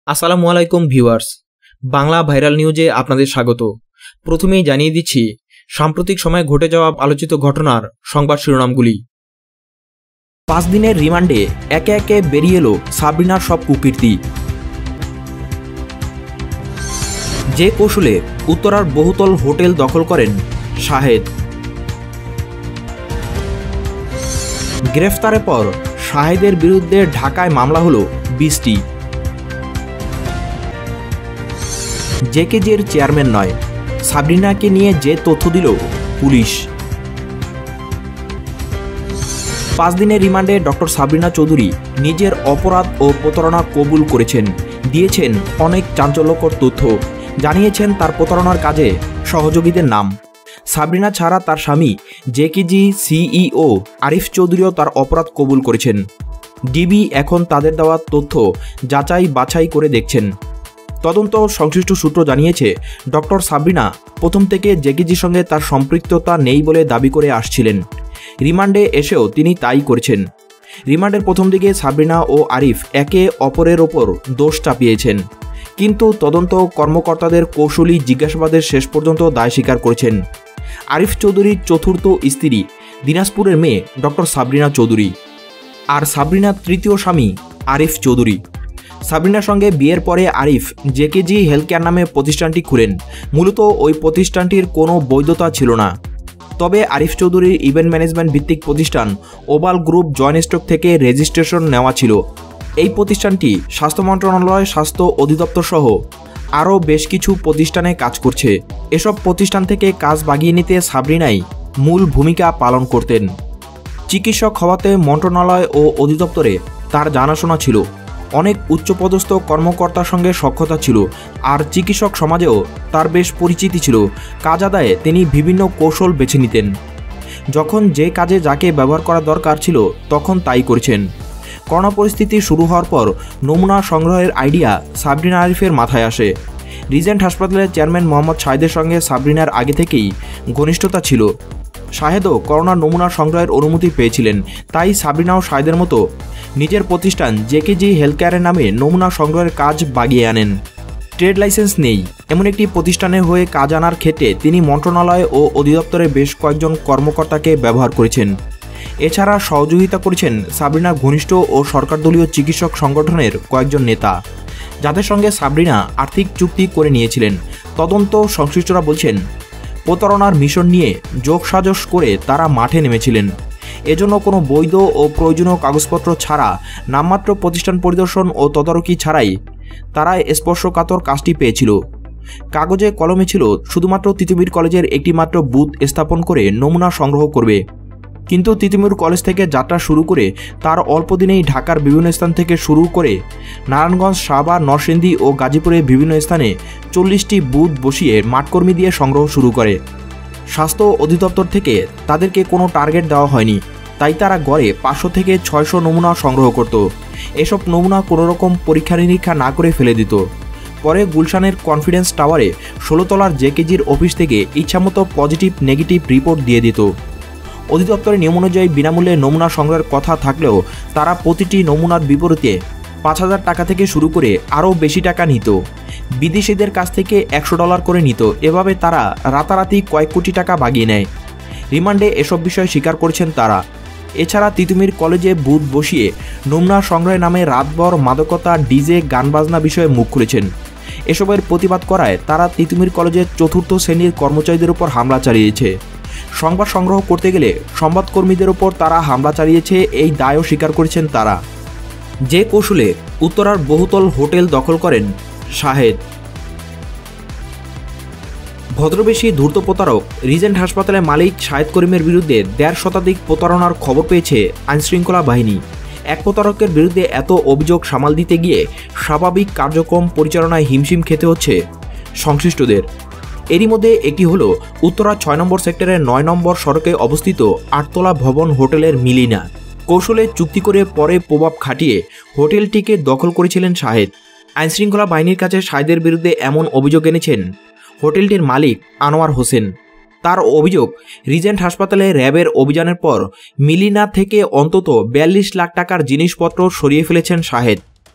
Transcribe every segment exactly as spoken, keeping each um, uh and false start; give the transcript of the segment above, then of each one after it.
আসসালামু আলাইকুম viewers, Bangla viral নিউজে আপনাদের স্বাগত। প্রথমেই জানিয়ে দিচ্ছি সাম্প্রতিক সময়ে ঘটে যাওয়া আলোচিত ঘটনার সংবাদ শিরোনামগুলি। পাঁচ দিনের রিমান্ডে একে একে বেরিয়ে এলো সাবরিনার সব কুকীর্তি। যে কৌশলে উত্তরার বহুতল হোটেল দখল করেন শাহেদ। গ্রেফতারের পর শাহেদের বিরুদ্ধে ঢাকায় মামলা হলো বিশটি। জেকেজির চেয়ারম্যান নয়, সাবরিনাকে নিয়ে যে তথ্য দিল পুলিশ। পাঁচ দিনের রিমান্ডে ডক্টর সাবরিনা চৌধুরী নিজের অপরাধ ও প্রতারণা কবুল করেছেন, দিয়েছেন অনেক চাঞ্চল্যকর তথ্য, জানিয়েছেন তার প্রতারণার কাজে সহযোগীদের নাম। সাবরিনা ছাড়া তার স্বামী জেকেজি সিইও আরিফ চৌধুরীও তার অপরাধ কবুল করেছেন। ডিবি এখন তাদের দেওয়া তথ্য যাচাই বাছাই করে দেখছেন। তদন্ত সংশ্লিষ্ট সূত্র জানিয়েছে, ডক্টর সাবরিনা প্রথম থেকে জেকেজির সঙ্গে তার সম্পৃক্ততা নেই বলে দাবি করে আসছিলেন। রিমান্ডে এসেও তিনি তাই করেছেন। রিমান্ডের প্রথম দিকে সাবরিনা ও আরিফ একে অপরের ওপর দোষ চাপিয়েছেন, কিন্তু তদন্ত কর্মকর্তাদের কৌশলী জিজ্ঞাসাবাদের শেষ পর্যন্ত দায় স্বীকার করেছেন। আরিফ চৌধুরীর চতুর্থ স্ত্রী দিনাজপুরের মেয়ে ডক্টর সাবরিনা চৌধুরী, আর সাবরিনার তৃতীয় স্বামী আরিফ চৌধুরী। সাবরিনার সঙ্গে বিয়ের পরে আরিফ জেকেজি হেলথ কেয়ার নামে প্রতিষ্ঠানটি খুলেন। মূলত ওই প্রতিষ্ঠানটির কোনো বৈধতা ছিল না, তবে আরিফ চৌধুরীর ইভেন্ট ম্যানেজমেন্ট ভিত্তিক প্রতিষ্ঠান ওভাল গ্রুপ জয়েন্ট স্টক থেকে রেজিস্ট্রেশন নেওয়া ছিল। এই প্রতিষ্ঠানটি স্বাস্থ্য মন্ত্রণালয়, স্বাস্থ্য অধিদপ্তর সহ আরও বেশ কিছু প্রতিষ্ঠানে কাজ করছে। এসব প্রতিষ্ঠান থেকে কাজ বাগিয়ে নিতে সাবরিনাই মূল ভূমিকা পালন করতেন। চিকিৎসক হওয়াতে মন্ত্রণালয় ও অধিদপ্তরে তার জানাশোনা ছিল, অনেক উচ্চপদস্থ কর্মকর্তার সঙ্গে সখ্যতা ছিল, আর চিকিৎসক সমাজেও তার বেশ পরিচিতি ছিল। কাজ আদায়ে তিনি বিভিন্ন কৌশল বেছে নিতেন। যখন যে কাজে যাকে ব্যবহার করা দরকার ছিল তখন তাই করেছেন। করোনা পরিস্থিতি শুরু হওয়ার পর নমুনা সংগ্রহের আইডিয়া সাবরিনা আরিফের মাথায় আসে। রিজেন্ট হাসপাতালের চেয়ারম্যান মোহাম্মদ শাহেদের সঙ্গে সাবরিনার আগে থেকেই ঘনিষ্ঠতা ছিল। শাহেদও করোনার নমুনা সংগ্রহের অনুমতি পেয়েছিলেন, তাই সাবরিনাও শাহেদের মতো নিজের প্রতিষ্ঠান জেকেজি হেলথ কেয়ারের নামে নমুনা সংগ্রহের কাজ বাগিয়ে আনেন। ট্রেড লাইসেন্স নেই এমন একটি প্রতিষ্ঠানের হয়ে কাজ আনার ক্ষেত্রে তিনি মন্ত্রণালয় ও অধিদপ্তরের বেশ কয়েকজন কর্মকর্তাকে ব্যবহার করেছেন। এছাড়া সহযোগিতা করেছেন সাবরিনার ঘনিষ্ঠ ও সরকারদলীয় চিকিৎসক সংগঠনের কয়েকজন নেতা, যাদের সঙ্গে সাবরিনা আর্থিক চুক্তি করে নিয়েছিলেন। তদন্ত সংশ্লিষ্টরা বলছেন, প্রতারণার মিশন নিয়ে যোগসাজশ করে তারা মাঠে নেমেছিলেন। এজন্য কোনো বৈধ ও প্রয়োজনীয় কাগজপত্র ছাড়া, নামমাত্র প্রতিষ্ঠান পরিদর্শন ও তদারকি ছাড়াই তারা স্পর্শকাতর কাজটি পেয়েছিল। কাগজে কলমে ছিল শুধুমাত্র তিতুমির কলেজের একটি মাত্র বুথ স্থাপন করে নমুনা সংগ্রহ করবে, কিন্তু তিতুমির কলেজ থেকে যাত্রা শুরু করে তার অল্প দিনেই ঢাকার বিভিন্ন স্থান থেকে শুরু করে নারায়ণগঞ্জ, সাভার, নরসিংদী ও গাজীপুরের বিভিন্ন স্থানে চল্লিশটি বুথ বসিয়ে মাঠকর্মী দিয়ে সংগ্রহ শুরু করে। স্বাস্থ্য অধিদপ্তর থেকে তাদেরকে কোনো টার্গেট দেওয়া হয়নি, তাই তারা গড়ে পাঁচশো থেকে ছয়শো নমুনা সংগ্রহ করত। এসব নমুনা কোনোরকম পরীক্ষা নিরীক্ষা না করে ফেলে দিত। পরে গুলশানের কনফিডেন্স টাওয়ারে ষোলোতলার জেকেজির অফিস থেকে ইচ্ছামতো পজিটিভ নেগেটিভ রিপোর্ট দিয়ে দিত। অধিদপ্তরের নিয়ম অনুযায়ী বিনামূল্যে নমুনা সংগ্রহের কথা থাকলেও তারা প্রতিটি নমুনার বিপরীতে পাঁচ হাজার টাকা থেকে শুরু করে আরও বেশি টাকা নিত। বিদেশিদের কাছ থেকে একশো ডলার করে নিত। এভাবে তারা রাতারাতি কয়েক কোটি টাকা বাগিয়ে নেয়। রিমান্ডে এসব বিষয় স্বীকার করেছেন তারা। এছাড়া তিতুমির কলেজে বুথ বসিয়ে নমুনা সংগ্রহের নামে রাতভর মাদকতা, ডিজে, গান বাজনা বিষয়ে মুখ খুলেছেন। এসবের প্রতিবাদ করায় তারা তিতুমির কলেজের চতুর্থ শ্রেণীর কর্মচারীদের উপর হামলা চালিয়েছে। সংবাদ সংগ্রহ করতে গেলে সংবাদকর্মীদের ওপর তারা হামলা চালিয়েছে, এই দায়ও স্বীকার করেছেন তারা। যে কৌশলে উত্তরার বহুতল হোটেল দখল করেন শাহেদ। ভদ্রবেশী ধূর্ত প্রতারক রিজেন্ট হাসপাতালের মালিক শাহেদ করিমের বিরুদ্ধে দেড় শতাধিক প্রতারণার খবর পেয়েছে আইনশৃঙ্খলা বাহিনী। এক প্রতারকের বিরুদ্ধে এত অভিযোগ সামাল দিতে গিয়ে স্বাভাবিক কার্যক্রম পরিচালনায় হিমশিম খেতে হচ্ছে সংশ্লিষ্টদের। এরই মধ্যে একটি হলো উত্তরা ছয় নম্বর সেক্টরের নয় নম্বর সড়কে অবস্থিত আটতলা ভবন হোটেলের মিলিনা। কৌশলে চুক্তি করে পরে প্রভাব খাটিয়ে হোটেলটিকে দখল করেছিলেন শাহেদ। আইনশৃঙ্খলা বাহিনীর কাছে শাহেদের বিরুদ্ধে এমন অভিযোগ এনেছেন হোটেলটির মালিক আনোয়ার হোসেন। তার অভিযোগ, রিজেন্ট হাসপাতালে র্যাবের অভিযানের পর মিলিনা থেকে অন্তত বিয়াল্লিশ লাখ টাকার জিনিসপত্র সরিয়ে ফেলেছেন শাহেদ।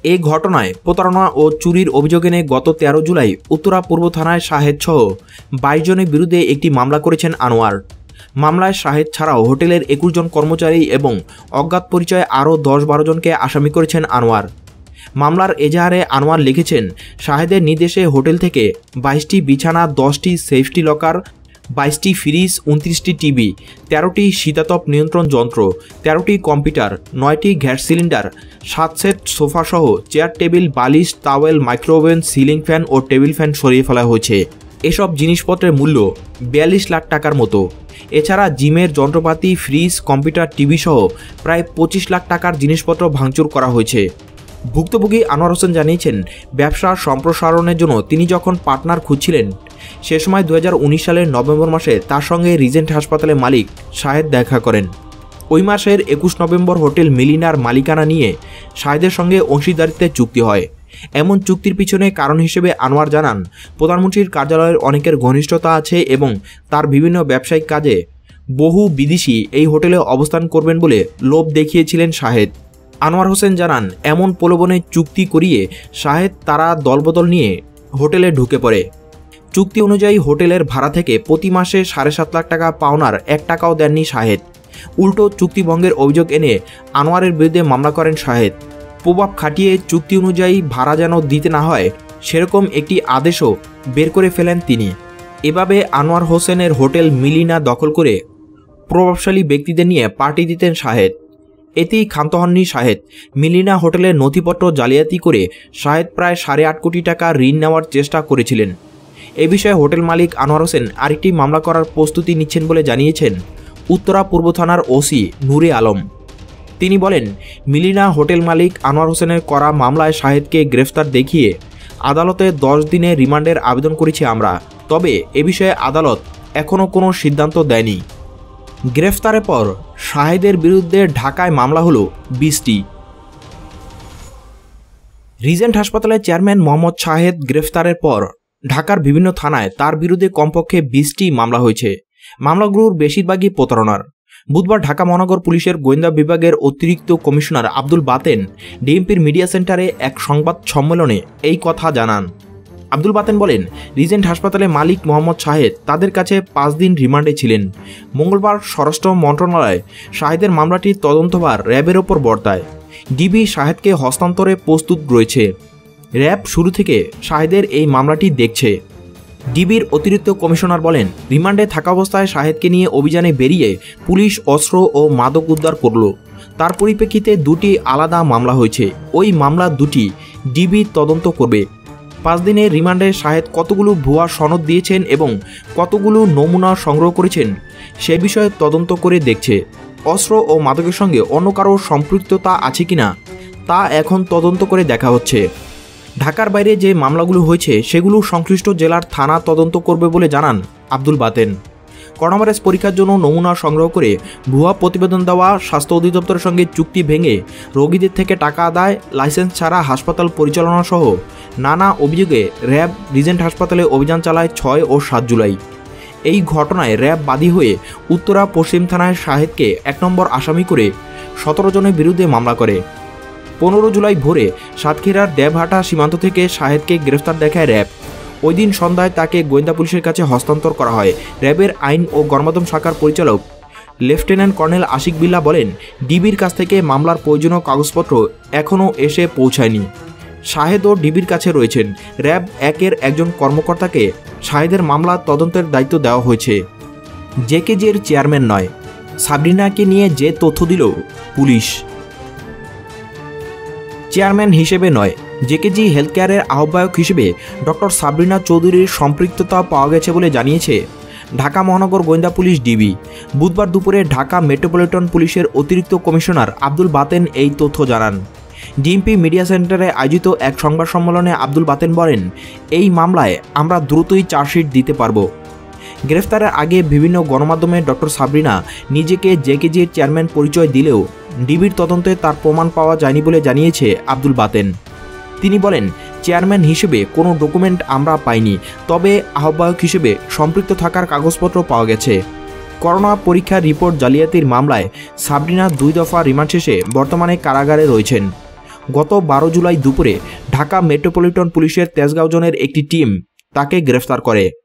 এই ঘটনায় প্রতারণা ও চুরির অভিযোগ এনে গত তেরো জুলাই উত্তরা পূর্ব থানায় শাহেদ সহ বাইশ জনের বিরুদ্ধে একটি মামলা করেছেন আনোয়ার। মামলায় শাহেদ ছাড়াও হোটেলের একুশ জন কর্মচারী এবং অজ্ঞাত পরিচয়ে আরও দশ বারো জনকে আসামি করেছেন আনোয়ার। মামলার এজাহারে আনোয়ার লিখেছেন, শাহেদের নির্দেশে হোটেল থেকে বাইশটি বিছানা, দশটি সেফটি লকার, বাইশটি ফ্রিজ, উনত্রিশটি টিভি, তেরোটি শীতাতপ নিয়ন্ত্রণ যন্ত্র, তেরোটি কম্পিউটার, নয়টি গ্যাস সিলিন্ডার, সাত সেট সোফাসহ চেয়ার, টেবিল, বালিশ, টাওয়েল, মাইক্রোওভেন, সিলিং ফ্যান ও টেবিল ফ্যান সরিয়ে ফেলা হয়েছে। এসব জিনিসপত্রের মূল্য বিয়াল্লিশ লাখ টাকার মতো। এছাড়া জিমের যন্ত্রপাতি, ফ্রিজ, কম্পিউটার, টিভি সহ প্রায় পঁচিশ লাখ টাকার জিনিসপত্র ভাঙচুর করা হয়েছে। ভুক্তভোগী আনোয়ার হোসেন জানিয়েছেন, ব্যবসা সম্প্রসারণের জন্য তিনি যখন পার্টনার খুঁজছিলেন সে সময় দু হাজার উনিশ সালের নভেম্বর মাসে তার সঙ্গে রিজেন্ট হাসপাতালের মালিক শাহেদ দেখা করেন। ওই মাসের একুশ নভেম্বর হোটেল মিলিনার মালিকানা নিয়ে শাহেদের সঙ্গে অংশীদারিত্বের চুক্তি হয়। এমন চুক্তির পিছনে কারণ হিসেবে আনোয়ার জানান, প্রধানমন্ত্রীর কার্যালয়ের অনেকের ঘনিষ্ঠতা আছে এবং তার বিভিন্ন ব্যবসায়িক কাজে বহু বিদেশি এই হোটেলে অবস্থান করবেন বলে লোভ দেখিয়েছিলেন শাহেদ। আনোয়ার হোসেন জানান, এমন প্রলোভনে চুক্তি করিয়ে শাহেদ তারা দলবদল নিয়ে হোটেলে ঢুকে পড়ে। চুক্তি অনুযায়ী হোটেলের ভাড়া থেকে প্রতি মাসে সাড়ে সাত লাখ টাকা পাওনার এক টাকাও দেননি শাহেদ। উল্টো চুক্তিভঙ্গের অভিযোগ এনে আনোয়ারের বিরুদ্ধে মামলা করেন শাহেদ। প্রভাব খাটিয়ে চুক্তি অনুযায়ী ভাড়া যেন দিতে না হয় সেরকম একটি আদেশও বের করে ফেলেন তিনি। এভাবে আনোয়ার হোসেনের হোটেল মিলিনা দখল করে প্রভাবশালী ব্যক্তিদের নিয়ে পার্টি দিতেন শাহেদ। এতেই ক্ষান্ত হননি শাহেদ। মিলিনা হোটেলের নথিপত্র জালিয়াতি করে শাহেদ প্রায় সাড়ে আট কোটি টাকা ঋণ নেওয়ার চেষ্টা করেছিলেন। এ বিষয়ে হোটেল মালিক আনোয়ার হোসেন আরেকটি মামলা করার প্রস্তুতি নিচ্ছেন বলে জানিয়েছেন উত্তরা পূর্ব থানার ওসি নূরে আলম। তিনি বলেন, মিলিনা হোটেল মালিক আনোয়ার হোসেনের করা মামলায় শাহেদকে গ্রেফতার দেখিয়ে আদালতে দশ দিনের রিমান্ডের আবেদন করেছি আমরা। তবে এ বিষয়ে আদালত এখনও কোনো সিদ্ধান্ত দেয়নি। গ্রেফতারের পর শাহেদের বিরুদ্ধে ঢাকায় মামলা হলো বিশটি। রিজেন্ট হাসপাতালের চেয়ারম্যান মোহাম্মদ শাহেদ গ্রেফতারের পর ঢাকার বিভিন্ন থানায় তার বিরুদ্ধে কমপক্ষে বিশটি মামলা হয়েছে। মামলাগুলোর বেশিরভাগই প্রতারণার। বুধবার ঢাকা মহানগর পুলিশের গোয়েন্দা বিভাগের অতিরিক্ত কমিশনার আব্দুল বাতেন ডিএমপির মিডিয়া সেন্টারে এক সংবাদ সম্মেলনে এই কথা জানান। আব্দুল বাতেন বলেন, রিজেন্ট হাসপাতালে মালিক মোহাম্মদ শাহেদ তাদের কাছে পাঁচ দিন রিমান্ডে ছিলেন। মঙ্গলবার স্বরাষ্ট্র মন্ত্রণালয় শাহেদের মামলাটির তদন্তভার র্যাবের ওপর বর্তায়। ডিবি শাহেদকে হস্তান্তরে প্রস্তুত রয়েছে। র্যাব শুরু থেকে শাহেদের এই মামলাটি দেখছে। ডিবির অতিরিক্ত কমিশনার বলেন, রিমান্ডে থাকা অবস্থায় শাহেদকে নিয়ে অভিযানে বেরিয়ে পুলিশ অস্ত্র ও মাদক উদ্ধার করল। তার পরিপ্রেক্ষিতে দুটি আলাদা মামলা হয়েছে। ওই মামলা দুটি ডিবি তদন্ত করবে। পাঁচ দিনের রিমান্ডে শাহেদ কতগুলো ভুয়া সনদ দিয়েছেন এবং কতগুলো নমুনা সংগ্রহ করেছেন সে বিষয়ে তদন্ত করে দেখছে। অস্ত্র ও মাদকের সঙ্গে অন্য কারো সম্পৃক্ততা আছে কিনা তা এখন তদন্ত করে দেখা হচ্ছে। ঢাকার বাইরে যে মামলাগুলো হয়েছে সেগুলো সংশ্লিষ্ট জেলার থানা তদন্ত করবে বলে জানান আব্দুল বাতেন। করোনাভাইরাস পরীক্ষার জন্য নমুনা সংগ্রহ করে ভুয়া প্রতিবেদন দেওয়া, স্বাস্থ্য অধিদপ্তরের সঙ্গে চুক্তি ভেঙে রোগীদের থেকে টাকা আদায়, লাইসেন্স ছাড়া হাসপাতাল পরিচালনা সহ নানা অভিযোগে র্যাব রিজেন্ট হাসপাতালে অভিযান চালায় ছয় ও সাত জুলাই। এই ঘটনায় র্যাব বাদী হয়ে উত্তরা পশ্চিম থানায় শাহেদকে এক নম্বর আসামি করে সতেরো জনের বিরুদ্ধে মামলা করে। পনেরো জুলাই ভোরে সাতক্ষীরার দেবহাটা সীমান্ত থেকে শাহেদকে গ্রেফতার দেখায় র্যাব। ওই দিন সন্ধ্যায় তাকে গোয়েন্দা পুলিশের কাছে হস্তান্তর করা হয়। র্যাবের আইন ও গণমাধ্যম শাখার পরিচালক লেফটেন্যান্ট কর্নেল আশিক বিল্লাহ বলেন, ডিবির কাছ থেকে মামলার প্রয়োজনীয় কাগজপত্র এখনও এসে পৌঁছায়নি। শাহেদ ও ডিবির কাছে রয়েছেন। র্যাব একের একজন কর্মকর্তাকে শাহেদের মামলা তদন্তের দায়িত্ব দেওয়া হয়েছে। জেকেজির চেয়ারম্যান নয়, সাবরিনাকে নিয়ে যে তথ্য দিল পুলিশ। চেয়ারম্যান হিসেবে নয়, জেকেজি হেলথ কেয়ারের আহ্বায়ক হিসেবে ডক্টর সাবরিনা চৌধুরীর সম্পৃক্ততা পাওয়া গেছে বলে জানিয়েছে ঢাকা মহানগর গোয়েন্দা পুলিশ ডিবি। বুধবার দুপুরে ঢাকা মেট্রোপলিটন পুলিশের অতিরিক্ত কমিশনার আব্দুল বাতেন এই তথ্য জানান। ডিএমপি মিডিয়া সেন্টারে আয়োজিত এক সংবাদ সম্মেলনে আব্দুল বাতেন বলেন, এই মামলায় আমরা দ্রুতই চার্জশিট দিতে পারব। গ্রেফতারের আগে বিভিন্ন গণমাধ্যমে ডক্টর সাবরিনা নিজেকে জেকেজির চেয়ারম্যান পরিচয় দিলেও ডিবির তদন্তে তার প্রমাণ পাওয়া যায়নি বলে জানিয়েছে আব্দুল বাতেন। তিনি বলেন, চেয়ারম্যান হিসেবে কোনো ডকুমেন্ট আমরা পাইনি, তবে আহ্বায়ক হিসেবে সম্পৃক্ত থাকার কাগজপত্র পাওয়া গেছে। করোনা পরীক্ষার রিপোর্ট জালিয়াতির মামলায় সাবরিনা দুই দফা রিমান্ড শেষে বর্তমানে কারাগারে রয়েছেন। গত বারো জুলাই দুপুরে ঢাকা মেট্রোপলিটন পুলিশের তেজগাঁও জোনের একটি টিম তাকে গ্রেফতার করে।